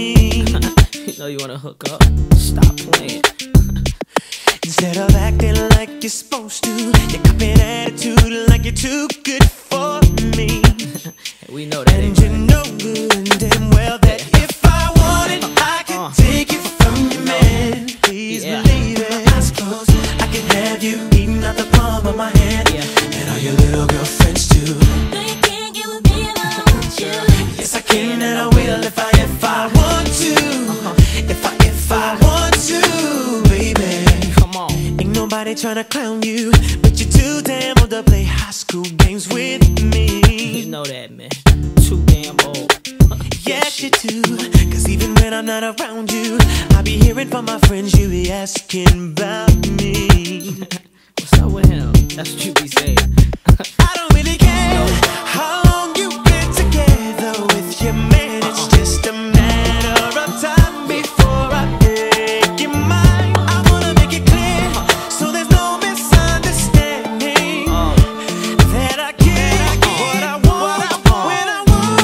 me. You know you wanna hook up? Stop playing. Instead of acting like you're supposed to, you're copying attitude like you're too good for me. We know that. And you know good and damn well that if I wanted, I could take it from you, man. Please believe it. My eyes closed, I can have you eating out the palm of my hand, and all your little girlfriends too. No, you can't get with me if I want you. Yes, I can and I will if I want to. If I want to, baby. Come on. Ain't nobody tryna clown you, but you're too damn old to play high school games with me. You know that, man. Too damn old. Yes, you do. Cause even when I'm not around you, I be hearing from my friends you be asking about me. What's up with him? That's what you be saying. I don't really care how long you've been together with your man. It's just a matter of time before I make you mine. I wanna make it clear so there's no misunderstanding that I get what I want when I want.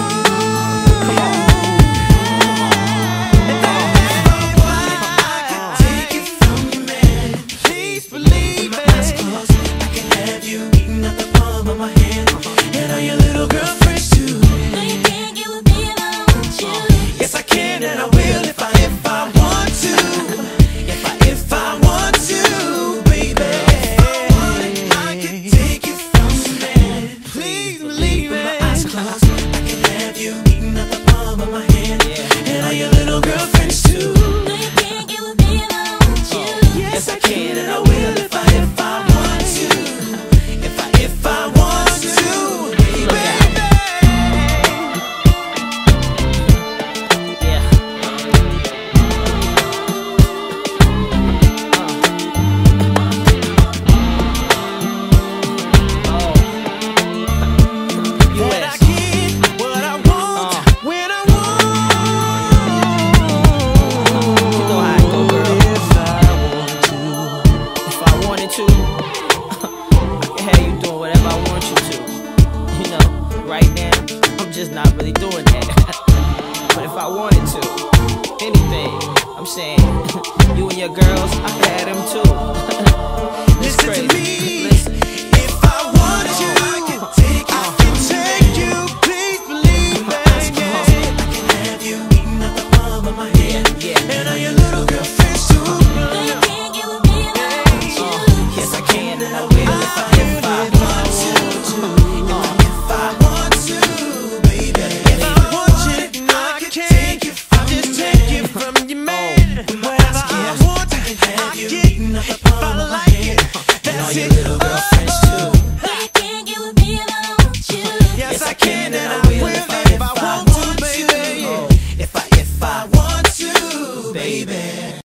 And that's why I can take it from you, man. Please believe me. My eyes closed, I can have you eating out the palm of my hand, and all your little girlfriends too. No, you can't get with me if I want you. Yes, I can and I will if I want to. If I want to, baby. If I wanted, I can take it from you, man. Please believe it. With my eyes closed, I can have you eating out the palm of my hand, and all your little girlfriends too. No, you can't get with me if I want you. Yes, I can and I will if I want to. If I want to, baby. Yeah. That I get what I want when I want. You know how it go, girl. If I want to. If I wanted to, I can have you doing whatever I want you to. You know, right now, I'm just not really doing that. But if I wanted to, anything, I'm saying, you and your girls, I can have them too. It's Listen to crazy. me. Listen. If I want you, I can take you. Please believe me. I can have you eating out the palm of my hand, and all your little girlfriends too. No, you can't get with me if I want you. Yes, I can and I will if I want to. If I want to, baby. If I want you, I can take you. I'll just take you from your man. Whenever I want to, I can. If I like it, that's it.